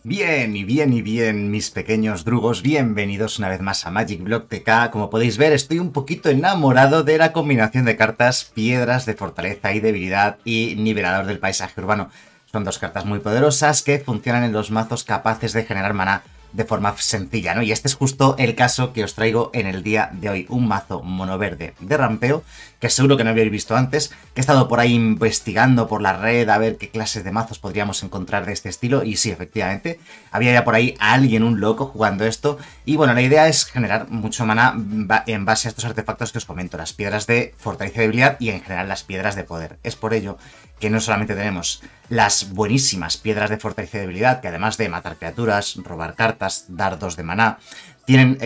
Bien, mis pequeños drugos, bienvenidos una vez más a Magic Block TK. Como podéis ver, estoy un poquito enamorado de la combinación de cartas Piedras de Fortaleza y Debilidad y Nivelador del Paisaje Urbano. Son dos cartas muy poderosas que funcionan en los mazos capaces de generar maná de forma sencilla, ¿no? Y este es justo el caso que os traigo en el día de hoy. Un mazo monoverde de rampeo, que seguro que no habéis visto antes, que he estado por ahí investigando por la red a ver qué clases de mazos podríamos encontrar de este estilo, y sí, efectivamente, había ya por ahí a alguien, un loco, jugando esto, y bueno, la idea es generar mucho maná en base a estos artefactos que os comento, las piedras de fortaleza y debilidad y en general las piedras de poder. Es por ello que no solamente tenemos las buenísimas piedras de fortaleza y debilidad, que además de matar criaturas, robar cartas, dar 2 de maná, tienen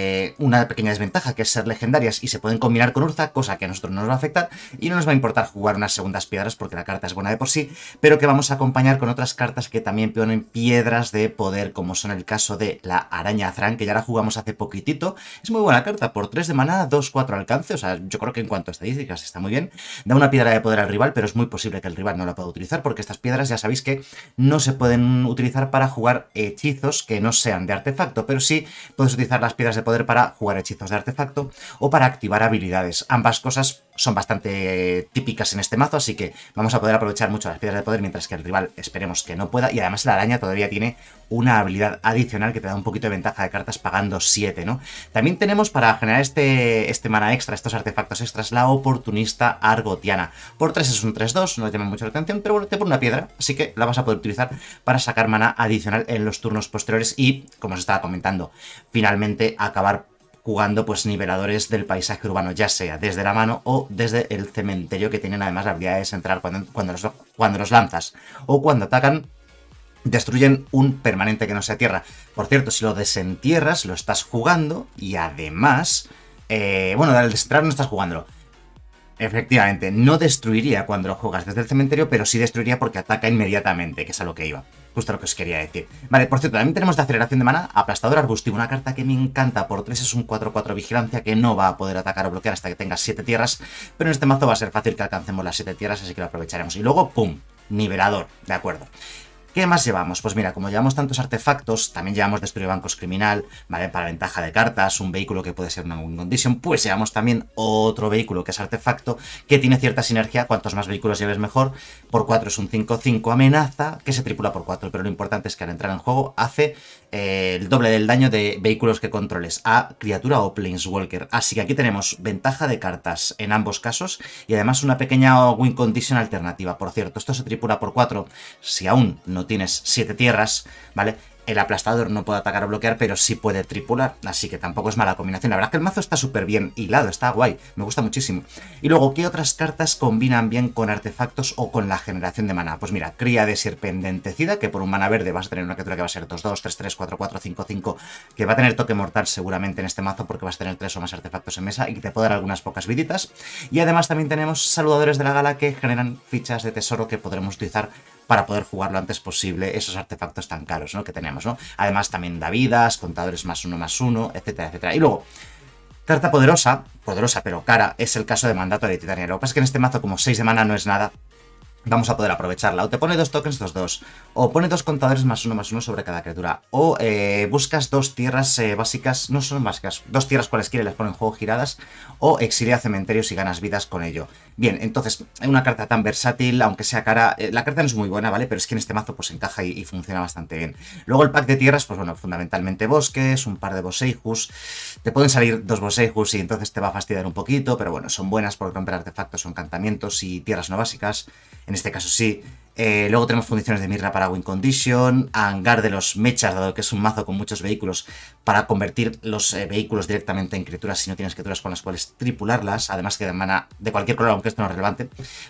una pequeña desventaja, que es ser legendarias y se pueden combinar con Urza, cosa que a nosotros no nos va a afectar y no nos va a importar jugar unas segundas piedras porque la carta es buena de por sí, pero que vamos a acompañar con otras cartas que también ponen piedras de poder, como son el caso de la Araña Azran, que ya la jugamos hace poquitito. Es muy buena carta, por 3 de maná, 2-4 alcance, o sea, yo creo que en cuanto a estadísticas está muy bien. Da una piedra de poder al rival, pero es muy posible que el rival no la pueda utilizar porque estas piedras ya sabéis que no se pueden utilizar para jugar hechizos que no sean de artefacto, pero sí puedes utilizar las piedras de poder para jugar hechizos de artefacto o para activar habilidades. Ambas cosas son bastante típicas en este mazo, así que vamos a poder aprovechar mucho las piedras de poder, mientras que el rival esperemos que no pueda. Y además la araña todavía tiene una habilidad adicional que te da un poquito de ventaja de cartas pagando 7, ¿no? También tenemos para generar este mana extra, estos artefactos extras, la oportunista argotiana. Por 3 es un 3-2, no le llama mucho la atención, pero bueno, te pone una piedra, así que la vas a poder utilizar para sacar mana adicional en los turnos posteriores y, como os estaba comentando, finalmente acabar jugando pues niveladores del paisaje urbano, ya sea desde la mano o desde el cementerio, que tienen además la habilidad de centrar cuando los lanzas o cuando atacan. Destruyen un permanente que no sea tierra. Por cierto, si lo desentierras, lo estás jugando y además... bueno, al desenterrar no estás jugándolo. Efectivamente, no destruiría cuando lo juegas desde el cementerio, pero sí destruiría porque ataca inmediatamente, que es a lo que iba. Justo lo que os quería decir. Vale, por cierto, también tenemos de aceleración de mana, aplastador arbustivo, una carta que me encanta. Por 3 es un 4-4 vigilancia que no va a poder atacar o bloquear hasta que tenga 7 tierras, pero en este mazo va a ser fácil que alcancemos las 7 tierras, así que lo aprovecharemos. Y luego, ¡pum! Nivelador, de acuerdo. ¿Qué más llevamos? Pues mira, como llevamos tantos artefactos, también llevamos Destruir Bancos Criminal, ¿vale? Para ventaja de cartas, un vehículo que puede ser una win condition, pues llevamos también otro vehículo que es artefacto, que tiene cierta sinergia, cuantos más vehículos lleves mejor. Por 4 es un 5-5 amenaza, que se tripula por 4, pero lo importante es que al entrar en juego hace el doble del daño de vehículos que controles a criatura o planeswalker. Así que aquí tenemos ventaja de cartas en ambos casos y además una pequeña win condition alternativa. Por cierto, esto se tripula por 4 si aún no tienes 7 tierras, ¿vale? El aplastador no puede atacar o bloquear, pero sí puede tripular, así que tampoco es mala combinación. La verdad es que el mazo está súper bien hilado, está guay, me gusta muchísimo. Y luego, ¿qué otras cartas combinan bien con artefactos o con la generación de maná? Pues mira, Cría de Serpentecida, que por un mana verde vas a tener una criatura que va a ser 2-2, 3-3, 4-4, 5-5, que va a tener toque mortal seguramente en este mazo porque vas a tener 3 o más artefactos en mesa y que te puede dar algunas pocas viditas. Y además también tenemos Saludadores de la Gala, que generan fichas de tesoro que podremos utilizar para poder jugar lo antes posible esos artefactos tan caros, ¿no? Que tenemos, ¿no? Además también da vidas, contadores +1/+1, etcétera, etcétera. Y luego, carta poderosa pero cara, es el caso de Mandato de Titania. Lo que pasa es que en este mazo, como 6 de mana no es nada, vamos a poder aprovecharla. O te pone 2 tokens, 2-2. O pone 2 contadores +1/+1 sobre cada criatura. O buscas 2 tierras básicas, no son básicas, 2 tierras cualesquiera y las pone en juego giradas. O exilia cementerios y ganas vidas con ello. Bien, entonces, una carta tan versátil, aunque sea cara, la carta no es muy buena, ¿vale? Pero es que en este mazo pues encaja y funciona bastante bien. Luego el pack de tierras, pues bueno, fundamentalmente bosques, un par de Boseijus. Te pueden salir 2 Boseijus y entonces te va a fastidiar un poquito, pero bueno, son buenas por romper artefactos o encantamientos y tierras no básicas. En este caso sí. Luego tenemos funciones de Mirra para win condition, hangar de los mechas, dado que es un mazo con muchos vehículos, para convertir los vehículos directamente en criaturas si no tienes criaturas con las cuales tripularlas, además que de mana de cualquier color, aunque esto no es relevante,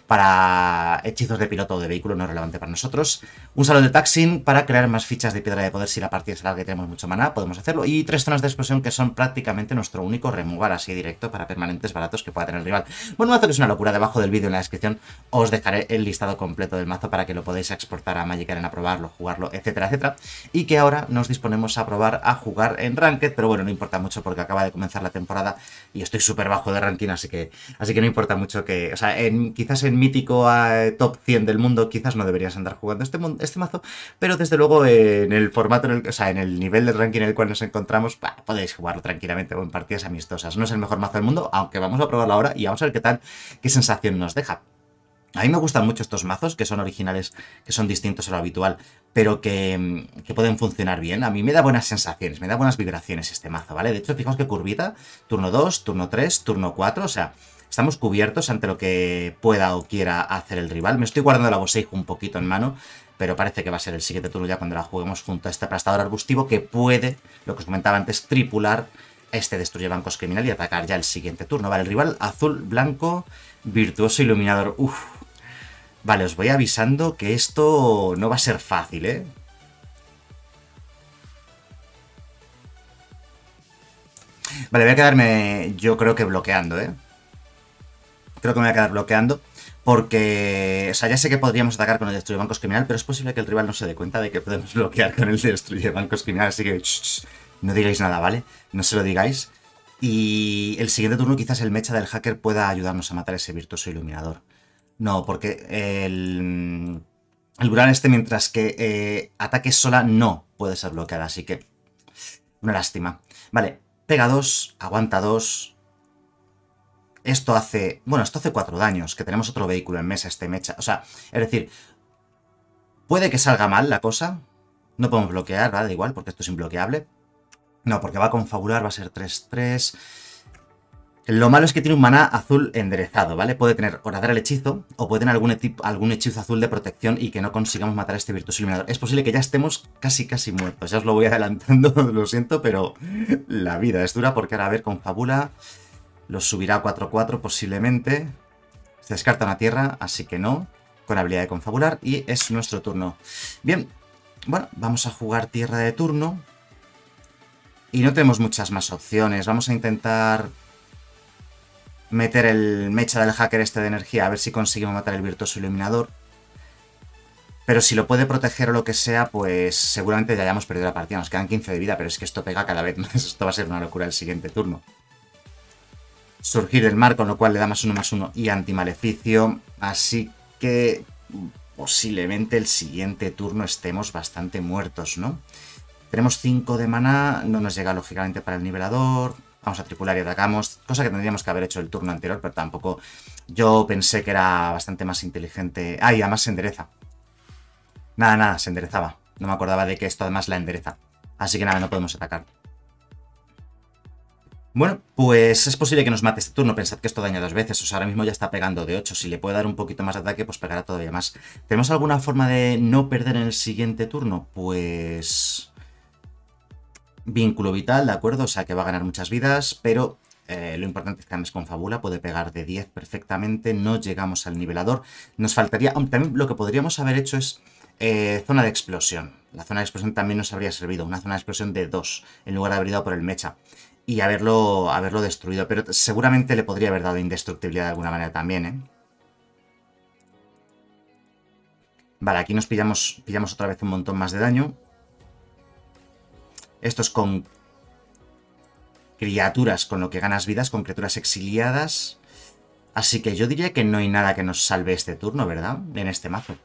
para hechizos de piloto o de vehículo no es relevante para nosotros. Un salón de taxing para crear más fichas de piedra de poder si la partida es larga y tenemos mucho maná, podemos hacerlo, y 3 zonas de explosión que son prácticamente nuestro único removal así directo para permanentes baratos que pueda tener el rival. Bueno, un mazo que es una locura, debajo del vídeo en la descripción os dejaré el listado listado completo del mazo para que lo podáis exportar a Magic Arena, probarlo, jugarlo, etcétera, etcétera. Y que ahora nos disponemos a probar a jugar en Ranked, pero bueno, no importa mucho porque acaba de comenzar la temporada y estoy súper bajo de ranking, así que no importa mucho que... O sea, quizás en mítico top 100 del mundo quizás no deberías andar jugando este mazo, pero desde luego en el formato, o sea, en el nivel de ranking en el cual nos encontramos, podéis jugarlo tranquilamente o en partidas amistosas. No es el mejor mazo del mundo, aunque vamos a probarlo ahora y vamos a ver qué sensación nos deja. A mí me gustan mucho estos mazos, que son originales, que son distintos a lo habitual, pero que pueden funcionar bien. A mí me da buenas sensaciones, me da buenas vibraciones este mazo, ¿vale? De hecho, fijaos que curvita, turno 2, turno 3, turno 4, o sea, estamos cubiertos ante lo que pueda o quiera hacer el rival. Me estoy guardando la Boseiju un poquito en mano, pero parece que va a ser el siguiente turno ya cuando la juguemos junto a este aplastador arbustivo que puede, lo que os comentaba antes, tripular este destruye bancos criminal y atacar ya el siguiente turno. Vale, el rival azul, blanco, virtuoso, iluminador. Uf. Vale, os voy avisando que esto no va a ser fácil, ¿eh? Vale, voy a quedarme, yo creo que bloqueando, ¿eh? Creo que me voy a quedar bloqueando. Porque, o sea, ya sé que podríamos atacar con el Destruye Bancos Criminal, pero es posible que el rival no se dé cuenta de que podemos bloquear con el Destruye Bancos Criminal, así que no digáis nada, ¿vale? No se lo digáis. Y el siguiente turno quizás el mecha del hacker pueda ayudarnos a matar ese virtuoso iluminador. No, porque el Buran este, mientras que ataque sola, no puede ser bloqueada, así que una lástima. Vale, pega 2, aguanta 2... Esto hace... Bueno, esto hace 4 daños, que tenemos otro vehículo en mesa, este mecha. O sea, es decir, puede que salga mal la cosa. No podemos bloquear, ¿vale? Da igual, porque esto es imbloqueable. No, porque va a confabular, va a ser 3-3. Lo malo es que tiene un maná azul enderezado, ¿vale? Puede tener horadar el hechizo, o puede tener algún hechizo azul de protección y que no consigamos matar a este virtuoso iluminador. Es posible que ya estemos casi muertos. Ya os lo voy adelantando, lo siento, pero la vida es dura porque ahora a ver, confabula... Los subirá a 4-4 posiblemente. Se descarta una tierra, así que no. Con habilidad de confabular. Y es nuestro turno. Bien. Bueno, vamos a jugar tierra de turno. Y no tenemos muchas más opciones. Vamos a intentar meter el mecha del hacker este de energía. A ver si conseguimos matar el virtuoso iluminador. Pero si lo puede proteger o lo que sea, pues seguramente ya hayamos perdido la partida. Nos quedan 15 de vida, pero es que esto pega cada vez más. Esto va a ser una locura el siguiente turno. Surgir del mar, con lo cual le da +1/+1 y antimaleficio. Así que posiblemente el siguiente turno estemos bastante muertos, ¿no? Tenemos 5 de maná, no nos llega lógicamente para el nivelador. Vamos a tripular y atacamos, cosa que tendríamos que haber hecho el turno anterior, pero tampoco... Yo pensé que era bastante más inteligente. Ah, y además se endereza. Nada, se enderezaba. No me acordaba de que esto además la endereza. Así que nada, no podemos atacar. Bueno, pues es posible que nos mate este turno. Pensad que esto daña 2 veces. O sea, ahora mismo ya está pegando de 8. Si le puede dar un poquito más de ataque, pues pegará todavía más. ¿Tenemos alguna forma de no perder en el siguiente turno? Pues... Vínculo vital, ¿de acuerdo? O sea, que va a ganar muchas vidas, pero... lo importante es que además confabula, puede pegar de 10 perfectamente. No llegamos al nivelador. Nos faltaría... También lo que podríamos haber hecho es... zona de explosión. La zona de explosión también nos habría servido. Una zona de explosión de 2, en lugar de haber ido por el mecha. Y haberlo destruido. Pero seguramente le podría haber dado indestructibilidad de alguna manera también, ¿eh? Vale, aquí nos pillamos otra vez un montón más de daño. Esto es con criaturas, con lo que ganas vidas, con criaturas exiliadas. Así que yo diría que no hay nada que nos salve este turno, ¿verdad? En este mazo.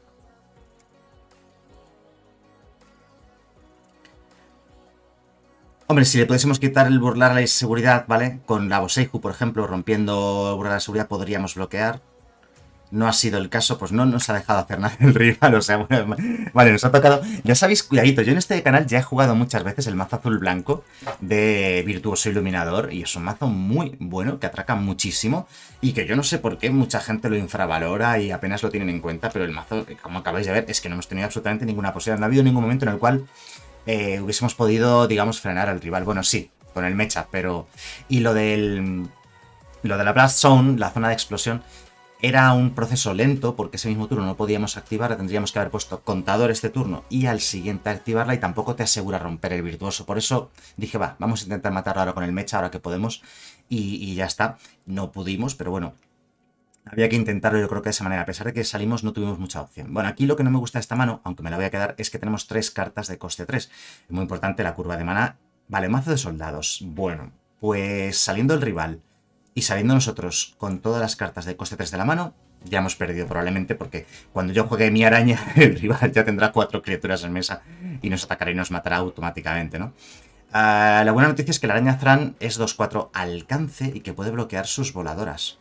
Hombre, si le pudiésemos quitar el burlar a la inseguridad, ¿vale? Con la Boseiju, por ejemplo, rompiendo el burlar a la seguridad, podríamos bloquear. No ha sido el caso, pues no nos ha dejado hacer nada el rival, o sea, bueno, vale, nos ha tocado... Ya sabéis, cuidadito, yo en este canal ya he jugado muchas veces el mazo azul-blanco de Virtuoso Iluminador, y es un mazo muy bueno, que atraca muchísimo, y que yo no sé por qué mucha gente lo infravalora y apenas lo tienen en cuenta, pero el mazo, como acabáis de ver, es que no hemos tenido absolutamente ninguna posibilidad, no ha habido ningún momento en el cual hubiésemos podido, digamos, frenar al rival. Bueno, sí, con el mecha, pero... Y lo de la Blast Zone, la zona de explosión, era un proceso lento, porque ese mismo turno no podíamos activarla, tendríamos que haber puesto contador este turno y al siguiente activarla, y tampoco te asegura romper el virtuoso. Por eso dije, va, vamos a intentar matarlo ahora con el mecha, ahora que podemos, y ya está. No pudimos, pero bueno, Había que intentarlo, yo creo que de esa manera. A pesar de que salimos, no tuvimos mucha opción. Bueno, aquí lo que no me gusta de esta mano, aunque me la voy a quedar, es que tenemos 3 cartas de coste 3. Es muy importante la curva de mana. Vale, mazo de soldados. Bueno, pues saliendo el rival y saliendo nosotros con todas las cartas de coste 3 de la mano, ya hemos perdido probablemente, porque cuando yo juegue mi araña, el rival ya tendrá 4 criaturas en mesa y nos atacará y nos matará automáticamente, ¿no? La buena noticia es que la araña Thran es 2-4 alcance y que puede bloquear sus voladoras.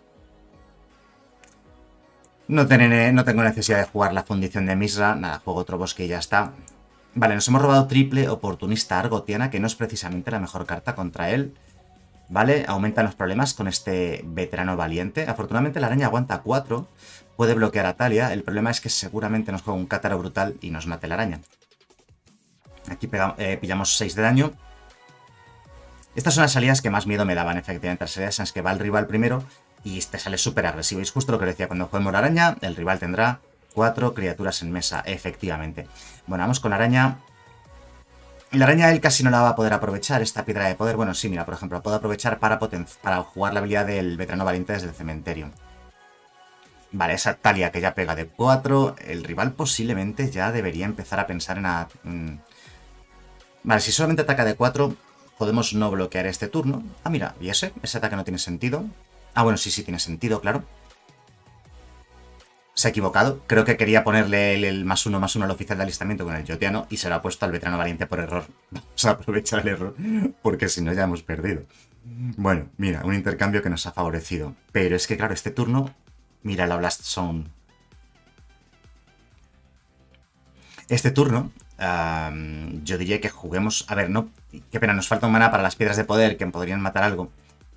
No tengo necesidad de jugar la fundición de Misra. Nada, juego otro bosque y ya está. Vale, nos hemos robado triple oportunista Argotiana, que no es precisamente la mejor carta contra él. Vale, aumentan los problemas con este veterano valiente. Afortunadamente la araña aguanta 4. Puede bloquear a Talia. El problema es que seguramente nos juega un cátaro brutal y nos mate la araña. Aquí pillamos 6 de daño. Estas son las salidas que más miedo me daban, efectivamente. Las salidas en las que va el rival primero y te sale súper agresivo. Y es justo lo que decía, cuando juguemos la araña, el rival tendrá 4 criaturas en mesa, efectivamente. Bueno, vamos con la araña. La araña él casi no la va a poder aprovechar, esta piedra de poder. Bueno, sí, mira, por ejemplo, la puedo aprovechar para jugar la habilidad del veterano valiente desde el cementerio. Vale, esa Talia que ya pega de 4. El rival posiblemente ya debería empezar a pensar en... Vale, si solamente ataca de 4, podemos no bloquear este turno. Ah, mira, ¿y ese? Ese ataque no tiene sentido. Ah, bueno, sí tiene sentido, claro. Se ha equivocado. Creo que quería ponerle el +1/+1 al oficial de alistamiento con el Jotiano y se lo ha puesto al veterano valiente por error. Vamos a aprovechar el error, porque si no ya hemos perdido. Bueno, mira, un intercambio que nos ha favorecido. Pero es que, claro, este turno... Mira la Blast Zone. Este turno, yo diría que juguemos... A ver, no... Qué pena, nos falta un mana para las piedras de poder que podrían matar algo.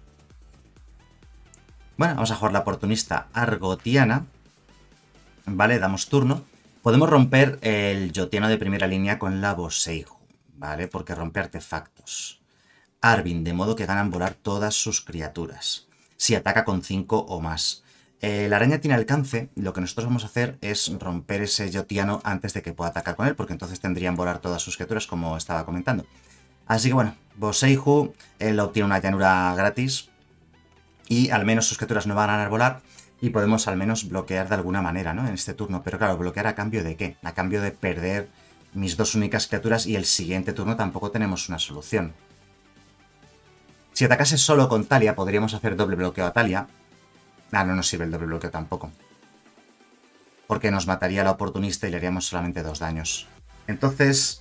Bueno, vamos a jugar la oportunista Argotiana. Vale, damos turno. Podemos romper el Jotiano de primera línea con la Boseiju, ¿vale? Porque rompe artefactos. Arvin, de modo que ganan volar todas sus criaturas. Si ataca con 5 o más. La araña tiene alcance, lo que nosotros vamos a hacer es romper ese Jotiano antes de que pueda atacar con él, porque entonces tendrían volar todas sus criaturas, como estaba comentando. Así que bueno, Boseiju, él obtiene una llanura gratis, y al menos sus criaturas no van a volar, y podemos al menos bloquear de alguna manera, ¿no? En este turno. Pero claro, ¿bloquear a cambio de qué? A cambio de perder mis 2 únicas criaturas, y el siguiente turno tampoco tenemos una solución. Si atacase solo con Talia, podríamos hacer doble bloqueo a Talia. Ah, no nos sirve el doble bloqueo tampoco, porque nos mataría la oportunista y le haríamos solamente 2 daños. Entonces...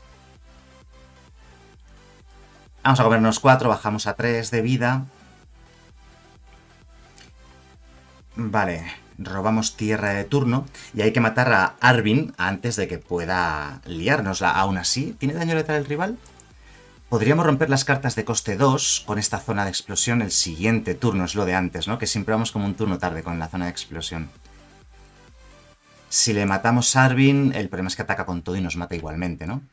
Vamos a comernos 4, bajamos a 3 de vida. Vale, robamos tierra de turno y hay que matar a Arvin antes de que pueda liárnosla. Aún así, ¿tiene daño letal el rival? Podríamos romper las cartas de coste 2 con esta zona de explosión el siguiente turno, es lo de antes, ¿no? Que siempre vamos como un turno tarde con la zona de explosión. Si le matamos a Arvin, el problema es que ataca con todo y nos mata igualmente, ¿no?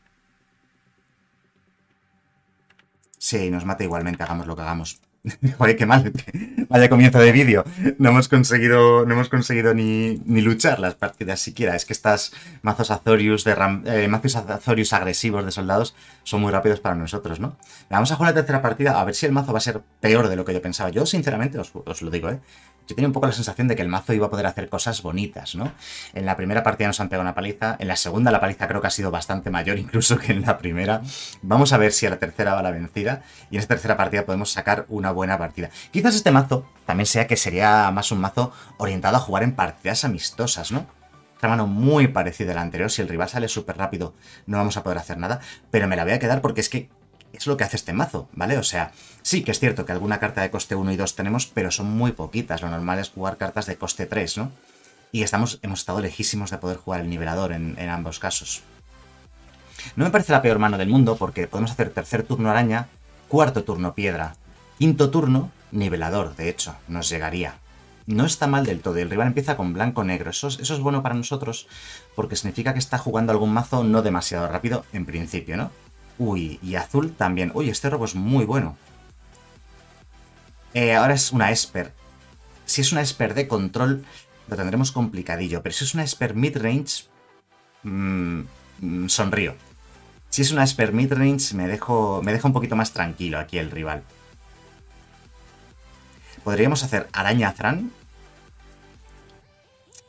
Sí, nos mata igualmente, hagamos lo que hagamos. Joder, qué mal. Vaya comienzo de vídeo. No hemos conseguido ni luchar las partidas siquiera. Es que estas mazos Azorius, mazos Azorius agresivos de soldados son muy rápidos para nosotros, ¿no? Vamos a jugar la tercera partida a ver si el mazo va a ser peor de lo que yo pensaba. Yo, sinceramente, os lo digo, ¿eh? Yo tenía un poco la sensación de que el mazo iba a poder hacer cosas bonitas, ¿no? En la primera partida nos han pegado una paliza. En la segunda la paliza creo que ha sido bastante mayor incluso que en la primera. Vamos a ver si a la tercera va la vencida. Y en esta tercera partida podemos sacar una buena partida. Quizás este mazo también sea que sería más un mazo orientado a jugar en partidas amistosas, ¿no? Otra mano muy parecida a la anterior. Si el rival sale súper rápido no vamos a poder hacer nada. Pero me la voy a quedar porque es que es lo que hace este mazo, ¿vale? O sea, sí que es cierto que alguna carta de coste 1 y 2 tenemos, pero son muy poquitas. Lo normal es jugar cartas de coste 3, ¿no? Y hemos estado lejísimos de poder jugar el nivelador en ambos casos. No me parece la peor mano del mundo, porque podemos hacer tercer turno araña, cuarto turno piedra, quinto turno nivelador, de hecho, nos llegaría. No está mal del todo, y el rival empieza con blanco-negro. Eso es bueno para nosotros, porque significa que está jugando algún mazo no demasiado rápido, en principio, ¿no? Uy, y azul también. Uy, este robo es muy bueno. Ahora es una Esper. Si es una Esper de control, lo tendremos complicadillo. Pero si es una Esper midrange, sonrío. Si es una Esper midrange, me deja un poquito más tranquilo aquí el rival. Podríamos hacer araña Thran.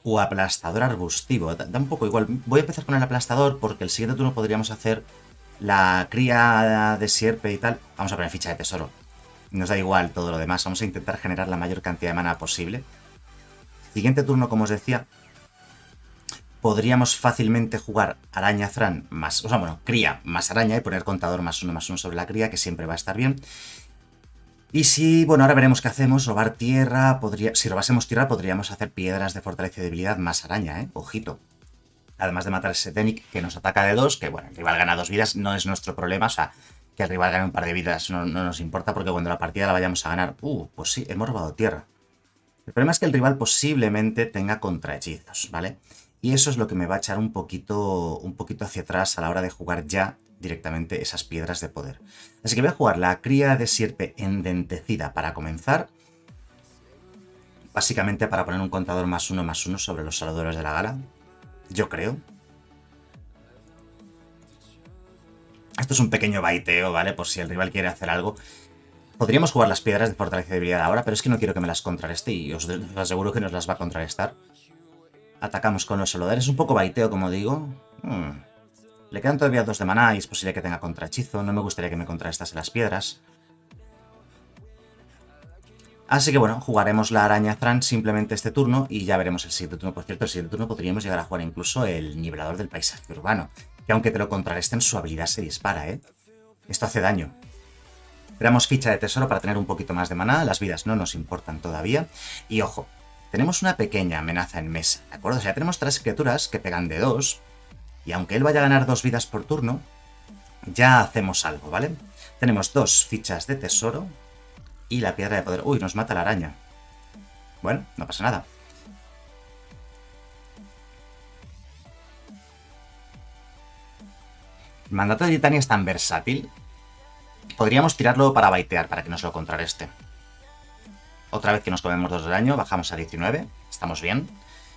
o aplastador arbustivo. Da un poco igual. Voy a empezar con el aplastador porque el siguiente turno podríamos hacer la cría de sierpe y tal. Vamos a poner ficha de tesoro. Nos da igual todo lo demás. Vamos a intentar generar la mayor cantidad de mana posible. Siguiente turno, como os decía, podríamos fácilmente jugar araña Thran más... O sea, bueno, cría más araña y poner contador +1/+1 sobre la cría, que siempre va a estar bien. Y si, bueno, ahora veremos qué hacemos. Robar tierra, si robásemos tierra podríamos hacer piedras de fortaleza y debilidad más araña, ¿eh? Ojito. Además de matar ese Denic que nos ataca de 2, que bueno, el rival gana 2 vidas, no es nuestro problema, o sea, que el rival gane un par de vidas no nos importa porque cuando la partida la vayamos a ganar... pues sí, hemos robado tierra. El problema es que el rival posiblemente tenga contrahechizos, ¿vale? Y eso es lo que me va a echar un poquito hacia atrás a la hora de jugar ya directamente esas piedras de poder. Así que voy a jugar la cría de sierpe endentecida para comenzar. Básicamente para poner un contador +1/+1 sobre los saludadores de la gala. Yo creo. Esto es un pequeño baiteo, ¿vale? Por si el rival quiere hacer algo. Podríamos jugar las piedras de fortaleza y debilidad ahora, pero es que no quiero que me las contrarreste y os aseguro que nos las va a contrarrestar. Atacamos con los saludadores. Es un poco baiteo, como digo. Le quedan todavía 2 de maná y es posible que tenga contrahechizo. No me gustaría que me contrarrestase las piedras. Así que bueno, jugaremos la araña Thran simplemente este turno y ya veremos el siguiente turno. Por cierto, el siguiente turno podríamos llegar a jugar incluso el nivelador del paisaje urbano, que aunque te lo contrarresten, su habilidad se dispara, ¿eh? Esto hace daño. Creamos ficha de tesoro para tener un poquito más de maná, las vidas no nos importan todavía. Y ojo, tenemos una pequeña amenaza en mesa, ¿de acuerdo? O sea, tenemos 3 criaturas que pegan de 2, y aunque él vaya a ganar 2 vidas por turno, ya hacemos algo, ¿vale? Tenemos 2 fichas de tesoro y la piedra de poder. Uy, nos mata la araña. Bueno, no pasa nada. El mandato de Titania es tan versátil. Podríamos tirarlo para baitear, para que nos lo contrarreste. Otra vez que nos comemos 2 de daño, bajamos a 19. Estamos bien.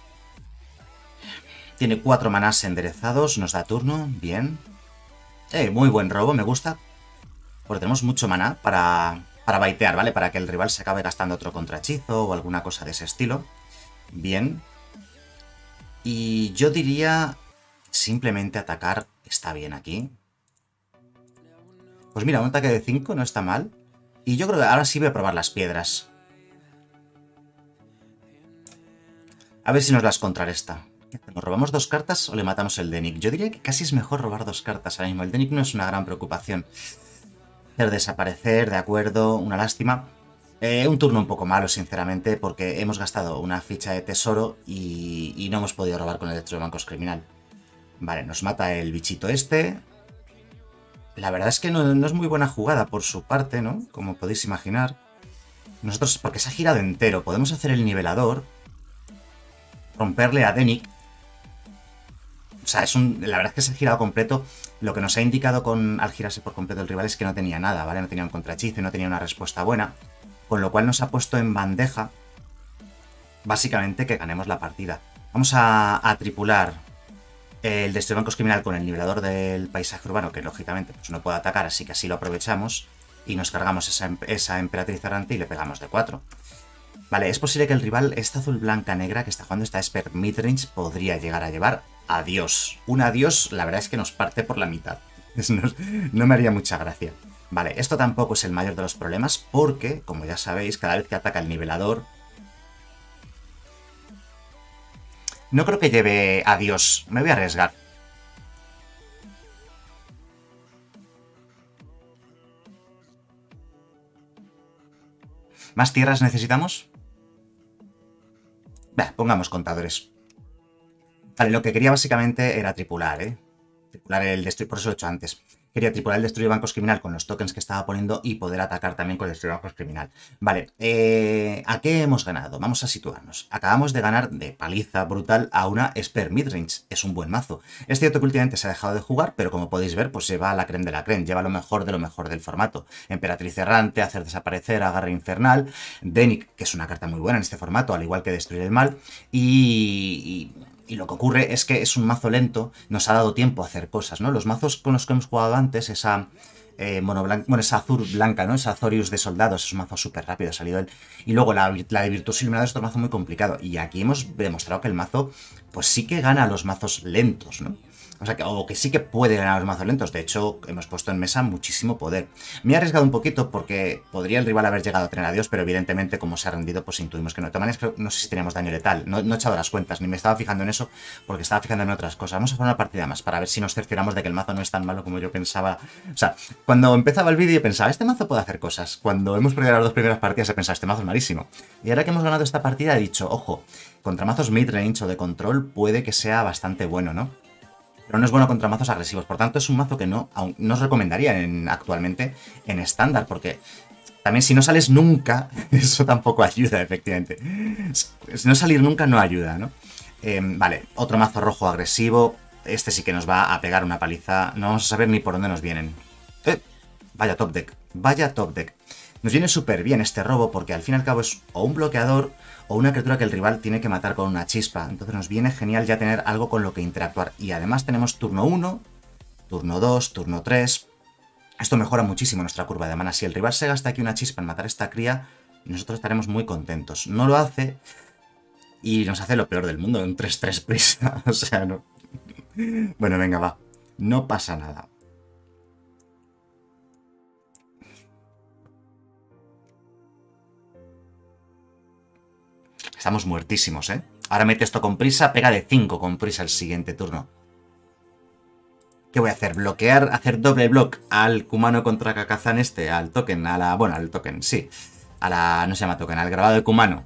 Tiene 4 manás enderezados, nos da turno, bien. Muy buen robo, me gusta. Porque tenemos mucho maná para baitear, ¿vale? Para que el rival se acabe gastando otro contrahechizo o alguna cosa de ese estilo. Bien. Y yo diría simplemente atacar está bien aquí. Pues mira, un ataque de 5 no está mal. Y yo creo que ahora sí voy a probar las piedras. A ver si nos las contrarresta. ¿Nos robamos 2 cartas o le matamos el Denic? Yo diría que casi es mejor robar 2 cartas ahora mismo. El Denic no es una gran preocupación. Hacer desaparecer, de acuerdo, una lástima. Un turno un poco malo, sinceramente, porque hemos gastado una ficha de tesoro y no hemos podido robar con el Destro de Bancos Criminal. Vale, nos mata el bichito este. La verdad es que no es muy buena jugada por su parte, ¿no? Como podéis imaginar. Nosotros, porque se ha girado entero, podemos hacer el nivelador, romperle a Denic. O sea, la verdad es que se ha girado completo. Lo que nos ha indicado al girarse por completo el rival es que no tenía nada, ¿vale? No tenía un contrahechizo y no tenía una respuesta buena. Con lo cual nos ha puesto en bandeja, básicamente, que ganemos la partida. Vamos a tripular el Destro de Bancos Criminal con el nivelador del paisaje urbano, que lógicamente pues, no puede atacar, así que así lo aprovechamos. Y nos cargamos esa emperatriz errante y le pegamos de 4. Vale, es posible que el rival, esta azul blanca negra que está jugando esta Esper Midrange, podría llegar a llevar adiós. Un adiós, la verdad es que nos parte por la mitad. No me haría mucha gracia. Vale, esto tampoco es el mayor de los problemas porque, como ya sabéis, cada vez que ataca el nivelador... No creo que lleve adiós. Me voy a arriesgar. ¿Más tierras necesitamos? Pongamos contadores. Vale, lo que quería básicamente era tripular, ¿eh? Tripular el destruir, por eso lo he hecho antes. Quería tripular el destruir bancos criminal con los tokens que estaba poniendo y poder atacar también con el destruir bancos criminal. Vale, ¿a qué hemos ganado? Vamos a situarnos. Acabamos de ganar de paliza brutal a una Esper Midrange. Es un buen mazo. Es cierto que últimamente se ha dejado de jugar, pero como podéis ver, pues lleva la creme de la creme. Lleva lo mejor del formato. Emperatriz errante, hacer desaparecer, agarre infernal, Denic, que es una carta muy buena en este formato, al igual que destruir el mal, y lo que ocurre es que es un mazo lento, nos ha dado tiempo a hacer cosas, ¿no? Los mazos con los que hemos jugado antes, esa bueno, esa azul blanca, ¿no? Esa Azorius de soldados, es un mazo súper rápido, ha salido él. Y luego la de Virtuoso Iluminado es otro mazo muy complicado. Y aquí hemos demostrado que el mazo, pues sí que gana a los mazos lentos, ¿no? O sea, o que sí que puede ganar a los mazos lentos. De hecho, hemos puesto en mesa muchísimo poder. Me he arriesgado un poquito porque podría el rival haber llegado a tener a Dios, pero evidentemente, como se ha rendido, pues intuimos que no. De todas maneras, no sé si teníamos daño letal. No he echado las cuentas, ni me estaba fijando en eso, porque estaba fijando en otras cosas. Vamos a hacer una partida más para ver si nos cercioramos de que el mazo no es tan malo como yo pensaba. O sea, cuando empezaba el vídeo pensaba, este mazo puede hacer cosas. Cuando hemos perdido las dos primeras partidas he pensado, este mazo es malísimo. Y ahora que hemos ganado esta partida he dicho, ojo, contra mazos midrange o de control puede que sea bastante bueno, ¿no? Pero no es bueno contra mazos agresivos. Por tanto, es un mazo que no os recomendaría actualmente en estándar, porque también si no sales nunca, eso tampoco ayuda, efectivamente. Si no salir nunca no ayuda, ¿no? Vale, otro mazo rojo agresivo. Este sí que nos va a pegar una paliza. No vamos a saber ni por dónde nos vienen. Vaya top deck, vaya top deck. Nos viene súper bien este robo porque al fin y al cabo es o un bloqueador o una criatura que el rival tiene que matar con una chispa. Entonces nos viene genial ya tener algo con lo que interactuar. Y además tenemos turno 1, turno 2, turno 3. Esto mejora muchísimo nuestra curva de mana. Si el rival se gasta aquí una chispa en matar esta cría, nosotros estaremos muy contentos. No lo hace y nos hace lo peor del mundo, un 3-3 prisa. O sea, no. Bueno, venga, va. No pasa nada. Estamos muertísimos, ¿eh? Ahora mete esto con prisa, pega de 5 con prisa el siguiente turno. ¿Qué voy a hacer? ¿Bloquear? ¿Hacer doble block al Kumano contra Kakazan este? Al token, a la... Bueno, al token, sí. A la... No se llama token, al grabado de Kumano.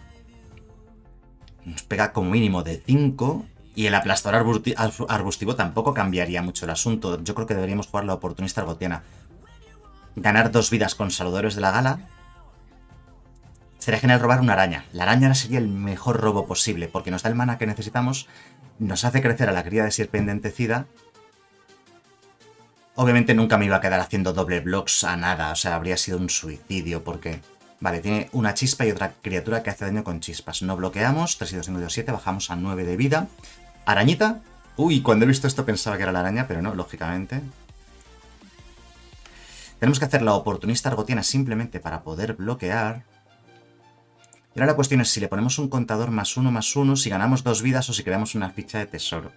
Nos pega como mínimo de 5. Y el aplastador arbustivo tampoco cambiaría mucho el asunto. Yo creo que deberíamos jugar la oportunista argotiana. Ganar 2 vidas con saludadores de la gala. Sería genial robar una araña. La araña ahora sería el mejor robo posible, porque nos da el mana que necesitamos, nos hace crecer a la cría de sierpe indentecida. Obviamente nunca me iba a quedar haciendo doble blocks a nada, o sea, habría sido un suicidio, porque... Vale, tiene una chispa y otra criatura que hace daño con chispas. No bloqueamos, 3 y 2, 5, 2, 7, bajamos a 9 de vida. Arañita. Uy, cuando he visto esto pensaba que era la araña, pero no, lógicamente. Tenemos que hacer la oportunista argotiana simplemente para poder bloquear. Y ahora la cuestión es si le ponemos un contador +1/+1, si ganamos 2 vidas o si creamos una ficha de tesoro.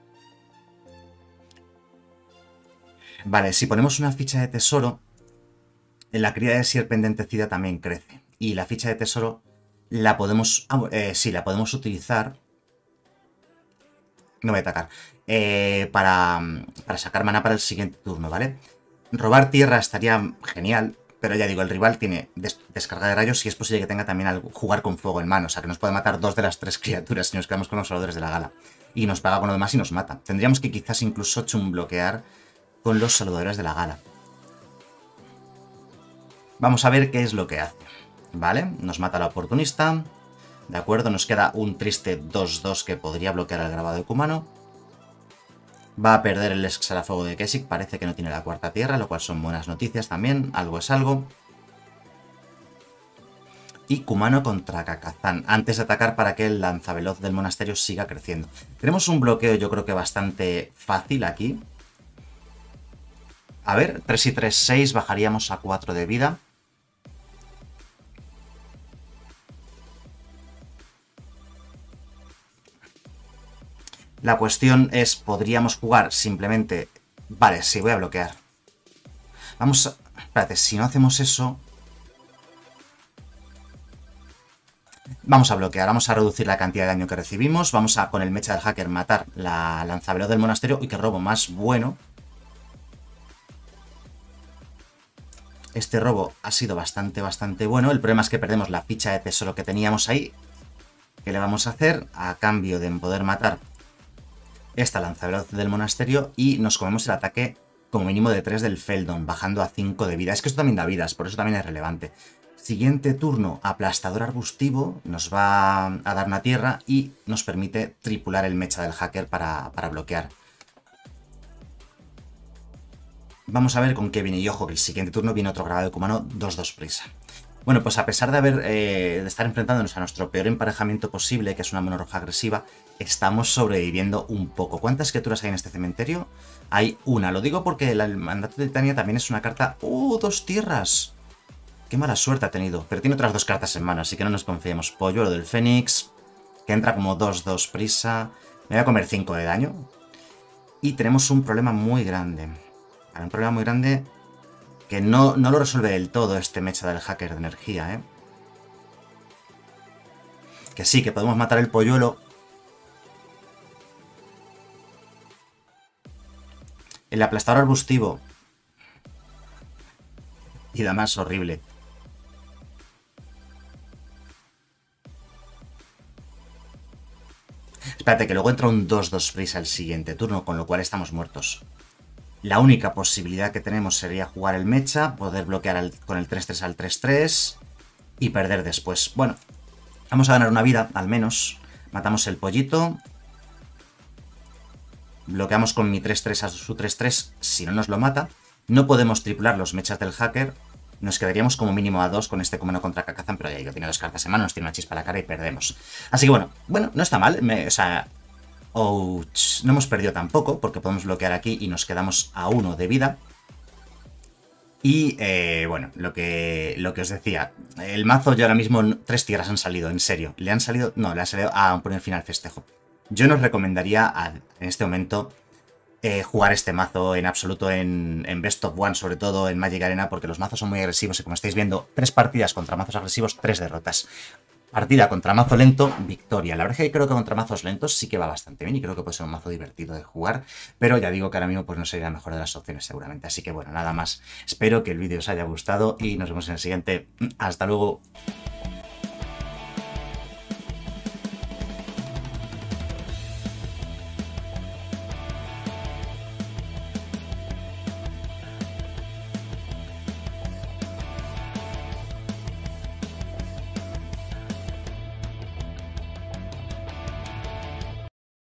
Vale, si ponemos una ficha de tesoro, la cría de sierpe indentecida también crece. Y la ficha de tesoro la podemos... sí, la podemos utilizar... No voy a atacar. Para sacar mana para el siguiente turno, ¿vale? Robar tierra estaría genial. Pero ya digo, el rival tiene descarga de rayos y es posible que tenga también algo, jugar con fuego en mano. O sea, que nos puede matar 2 de las 3 criaturas si nos quedamos con los salvadores de la gala. Y nos paga con lo demás y nos mata. Tendríamos que quizás incluso bloquear con los salvadores de la gala. Vamos a ver qué es lo que hace. ¿Vale? Nos mata la oportunista. De acuerdo, nos queda un triste 2-2 que podría bloquear el grabado de Kumano. Va a perder el Exhalafuego de Kesik, parece que no tiene la cuarta tierra, lo cual son buenas noticias también, algo es algo. Y Kumano contra Kakazan, antes de atacar para que el lanzaveloz del monasterio siga creciendo. Tenemos un bloqueo yo creo que bastante fácil aquí. A ver, 3 y 3, 6, bajaríamos a 4 de vida. La cuestión es, podríamos jugar simplemente... Vale, sí, voy a bloquear. Vamos a... Espérate, si no hacemos eso... Vamos a bloquear, vamos a reducir la cantidad de daño que recibimos. Vamos a, con el mecha del hacker, matar la lanzaveloz del monasterio. Y que robo más bueno. Este robo ha sido bastante bueno. El problema es que perdemos la ficha de tesoro que teníamos ahí. ¿Qué le vamos a hacer? A cambio de poder matar esta lanzaveloz del monasterio y nos comemos el ataque como mínimo de 3 del Feldon, bajando a 5 de vida. Es que esto también da vidas, por eso también es relevante. Siguiente turno, aplastador arbustivo, nos va a dar una tierra y nos permite tripular el mecha del hacker para bloquear. Vamos a ver con qué viene. Y ojo, que el siguiente turno viene otro grabado de Kumano 2-2 prisa. Bueno, pues a pesar de estar enfrentándonos a nuestro peor emparejamiento posible, que es una mono roja agresiva, estamos sobreviviendo un poco. ¿Cuántas criaturas hay en este cementerio? Hay una. Lo digo porque el mandato de Titania también es una carta... ¡Oh, 2 tierras! Qué mala suerte ha tenido. Pero tiene otras 2 cartas en mano, así que no nos confiemos. Polluelo del Fénix, que entra como 2-2 prisa. Me voy a comer 5 de daño. Y tenemos un problema muy grande. Un problema muy grande que no lo resuelve del todo este mecha del hacker de energía, ¿eh? Que sí, que podemos matar el polluelo. El aplastador arbustivo. Y la más horrible. Espérate, que luego entra un 2-2 prisa el siguiente turno, con lo cual estamos muertos. La única posibilidad que tenemos sería jugar el mecha, poder bloquear con el 3-3 al 3-3 y perder después. Bueno, vamos a ganar una vida, al menos. Matamos el pollito. Bloqueamos con mi 3-3 a su 3-3 si no nos lo mata. No podemos triplar los mechas del hacker. Nos quedaríamos como mínimo a 2 con este Kumano contra Kakazan, pero ya digo, tiene 2 cartas en mano, nos tiene una chispa a la cara y perdemos. Así que bueno, no está mal. O sea, ouch, no hemos perdido tampoco, porque podemos bloquear aquí y nos quedamos a 1 de vida. Y bueno, lo que os decía, el mazo ya ahora mismo 3 tierras han salido, en serio. Le han salido a poner final festejo. Yo nos recomendaría en este momento jugar este mazo en absoluto en Best of One, sobre todo en Magic Arena, porque los mazos son muy agresivos y como estáis viendo, 3 partidas contra mazos agresivos, 3 derrotas. Partida contra mazo lento, victoria. La verdad es que creo que contra mazos lentos sí que va bastante bien y creo que puede ser un mazo divertido de jugar, pero ya digo que ahora mismo pues no sería la mejor de las opciones seguramente. Así que bueno, nada más. Espero que el vídeo os haya gustado y nos vemos en el siguiente. Hasta luego.